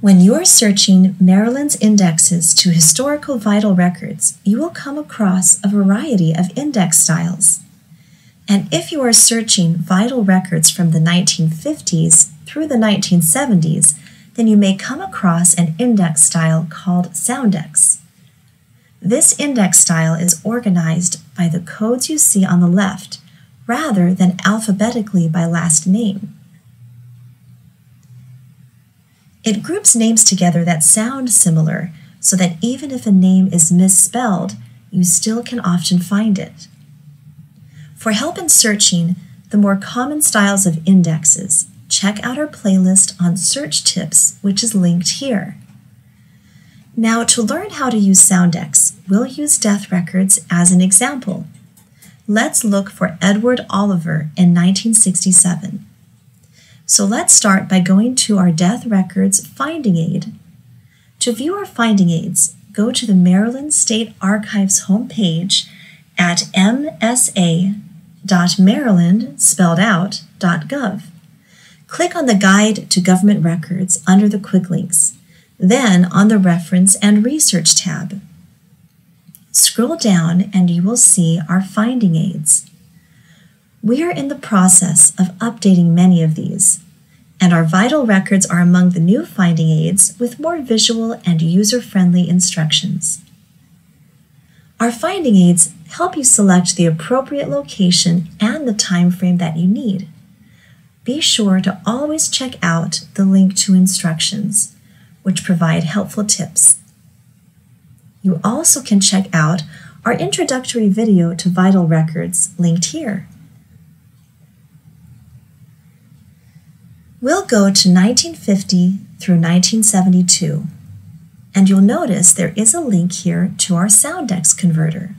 When you are searching Maryland's indexes to historical vital records, you will come across a variety of index styles. And if you are searching vital records from the 1950s through the 1970s, then you may come across an index style called Soundex. This index style is organized by the codes you see on the left, rather than alphabetically by last name. It groups names together that sound similar, so that even if a name is misspelled, you still can often find it. For help in searching the more common styles of indexes, check out our playlist on search tips, which is linked here. Now, to learn how to use Soundex, we'll use death records as an example. Let's look for Edward Oliver in 1967. So let's start by going to our Death Records Finding Aid. To view our finding aids, go to the Maryland State Archives homepage at msa.maryland.gov. Click on the Guide to Government Records under the quick links, then on the Reference and Research tab. Scroll down and you will see our finding aids. We are in the process of updating many of these, and our vital records are among the new finding aids with more visual and user-friendly instructions. Our finding aids help you select the appropriate location and the time frame that you need. Be sure to always check out the link to instructions, which provide helpful tips. You also can check out our introductory video to vital records linked here. We'll go to 1950 through 1972, and you'll notice there is a link here to our Soundex converter.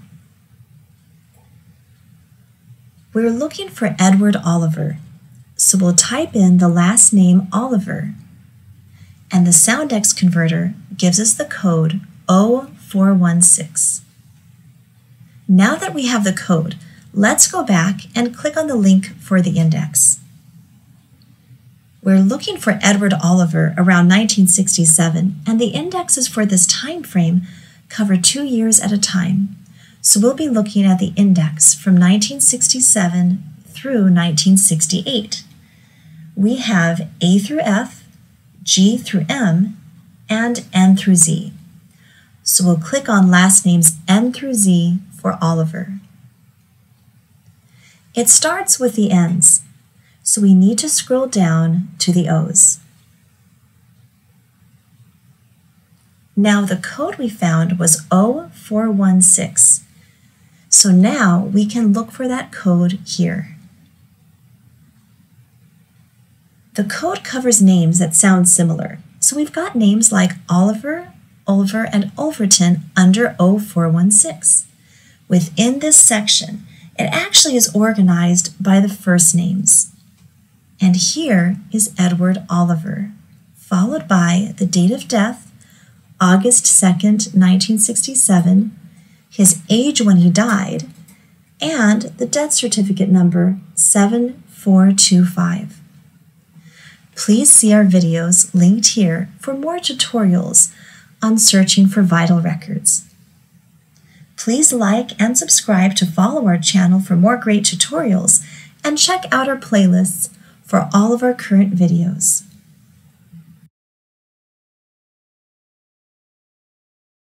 We're looking for Edward Oliver, so we'll type in the last name Oliver, and the Soundex converter gives us the code 0416. Now that we have the code, let's go back and click on the link for the index. We're looking for Edward Oliver around 1967, and the indexes for this time frame cover 2 years at a time. So we'll be looking at the index from 1967 through 1968. We have A through F, G through M, and N through Z. So we'll click on last names N through Z for Oliver. It starts with the N's, so we need to scroll down to the O's. Now the code we found was 0416, so now we can look for that code here. The code covers names that sound similar, so we've got names like Oliver, Ulver, and Ulverton under 0416. Within this section, it actually is organized by the first names. And here is Edward Oliver, followed by the date of death, August 2nd, 1967, his age when he died, and the death certificate number 7425. Please see our videos linked here for more tutorials on searching for vital records. Please like and subscribe to follow our channel for more great tutorials, and check out our playlists for all of our current videos.